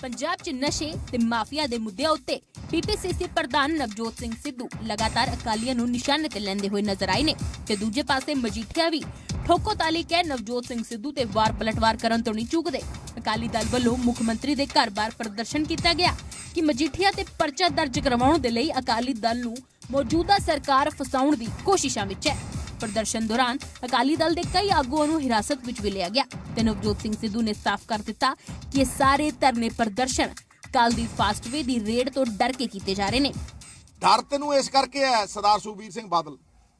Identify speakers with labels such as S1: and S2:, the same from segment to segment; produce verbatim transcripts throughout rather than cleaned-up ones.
S1: पंजाब च नशे ते माफिया दे मुद्दे उत्ते पीपीसीसी प्रधान नवजोत सिंह सिद्धू लगातार अकालियां नूं निशाने ते लैंदे होए नजर आए ने ते दूजे पासे मजीठिया भी ठोको ताली कह नवजोत सिंह सिद्धू ते वार पलटवार करन तो नहीं चूकदे। अकाली दल वल्लों मुख्यमंत्री दे घर बार प्रदर्शन किया गया कि मजीठिया ते परचा दर्ज करवाउण दे लई अकाली दल नूं मौजूदा सरकार फसाउण दी कोशिशां विच है। प्रदर्शन दौरान अकाली दल के कई आगुओं नूं हिरासत विच भी लिया गया ते नवजोत सिंह सिद्धू ने साफ कर दिता कि ये सारे धरने प्रदर्शन कल दी फास्टवे दी रेड तो डर के कीते जा रहे ने।
S2: डर तैनूं इस करके है सरदार सुखबीर सिंह बादल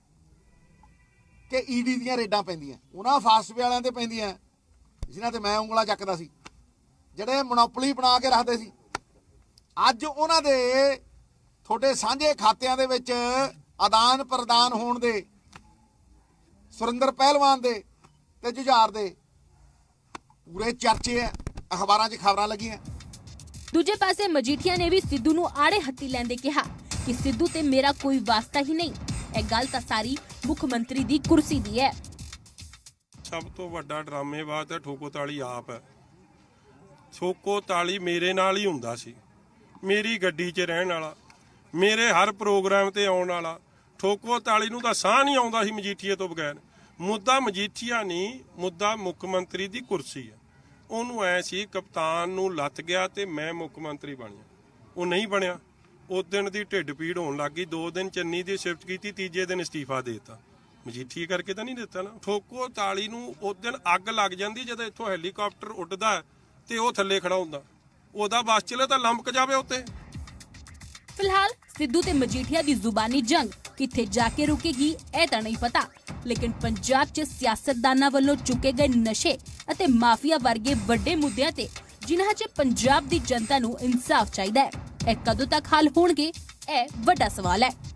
S2: कि ईडी दीयां रेडां पैंदियां उन्हां फास्टवे वालियां ते पैंदियां जिन्हां ते मैं ਉਂਗਲਾਂ ਚੱਕਦਾ ਸੀ ਜਿਹੜੇ ਮੋਨੋਪੋਲੀ ਬਣਾ ਕੇ ਰੱਖਦੇ ਸੀ। ਅੱਜ ਉਹਨਾਂ ਦੇ ਤੁਹਾਡੇ ਸਾਂਝੇ ਖਾਤਿਆਂ ਦੇ ਵਿੱਚ ਆਦਾਨ ਪ੍ਰਦਾਨ ਹੋਣ ਦੇ ਸੁਰਿੰਦਰ ਪਹਿਲਵਾਨ ਦੇ ਤੇ ਜੁਝਾਰ ਦੇ ਪੂਰੇ ਚਰਚੇ ਹੈ ਅਖਬਾਰਾਂ 'ਚ ਖਬਰਾਂ ਲੱਗੀਆਂ।
S1: दूजे पासे मजीठिया ने भी सिद्धू नूं आड़े हत्ती लैंदे कहा कि सिद्धू ते मेरा कोई वास्ता ही नहीं, ਇਹ ਗੱਲ ਤਾਂ ਸਾਰੀ ਮੁੱਖ ਮੰਤਰੀ ਦੀ ਕੁਰਸੀ ਦੀ ਹੈ।
S3: ਸਭ ਤੋਂ ਵੱਡਾ ਡਰਾਮੇਬਾਜ਼ ਹੈ ਠੋਕੋ ਤਾਲੀ ਆਪ ਹੈ। ਠੋਕੋ ਤਾਲੀ ਮੇਰੇ ਨਾਲ ਹੀ ਹੁੰਦਾ ਸੀ, ਮੇਰੀ ਗੱਡੀ 'ਚ ਰਹਿਣ ਵਾਲਾ, ਮੇਰੇ ਹਰ ਪ੍ਰੋਗਰਾਮ ਤੇ ਆਉਣ ਵਾਲਾ। ਠੋਕੋ ਤਾਲੀ ਨੂੰ ਤਾਂ ਸਾਹ ਨਹੀਂ ਆਉਂਦਾ ਸੀ ਮਜੀਠੀਏ ਤੋਂ ਬਗੈਰ। ਮੁੱਦਾ ਮਜੀਠੀਆ ਨਹੀਂ, ਮੁੱਦਾ ਮੁੱਖ ਮੰਤਰੀ ਦੀ ਕੁਰਸੀ ਹੈ। ਉਹਨੂੰ ਐ ਸੀ ਕਪਤਾਨ ਨੂੰ ਲੱਤ ਗਿਆ ਤੇ ਮੈਂ ਮੁੱਖ ਮੰਤਰੀ ਬਣ ਗਿਆ, ਉਹ ਨਹੀਂ ਬਣਿਆ। ਉਸ ਦਿਨ ਦੀ ਢਿੱਡ ਪੀੜ ਹੋਣ ਲੱਗ ਗਈ। ਦੋ ਦਿਨ ਚੰਨੀ ਦੀ ਸ਼ਿਫਟ ਕੀਤੀ, ਤੀਜੇ ਦਿਨ ਅਸਤੀਫਾ ਦੇ ਦਿੱਤਾ। ਮਜੀਠੀਏ ਕਰਕੇ ਤਾਂ ਨਹੀਂ ਦਿੱਤਾ ਨਾ। ਠੋਕੋ ਤਾਲੀ ਨੂੰ ਉਸ ਦਿਨ ਅੱਗ ਲੱਗ ਜਾਂਦੀ ਜਦੋਂ ਇੱਥੋਂ ਹੈਲੀਕਾਪਟਰ ਉੱਡਦਾ ਤੇ ਉਹ ਥੱਲੇ ਖੜਾ ਹੁੰਦਾ। ਉਹਦਾ ਬਸ ਚਲੇ ਤਾਂ ਲੰਮਕ ਜਾਵੇ ਉੱਤੇ।
S1: फिलहाल सिद्धू ते मजीठिया दी जुबानी जंग किथे जाके रुकेगी ਇਹ ਤਾਂ नहीं पता, लेकिन पंजाब च सियासतदानां वल्लों चुके गए नशे अते माफिया वर्गे वड्डे मुद्दिआं ते जिन्हां च पंजाब दी जनता नूं इंसाफ चाहीदा है, ਇਹ कदों तक हल होणगे, ਇਹ ਵੱਡਾ सवाल है।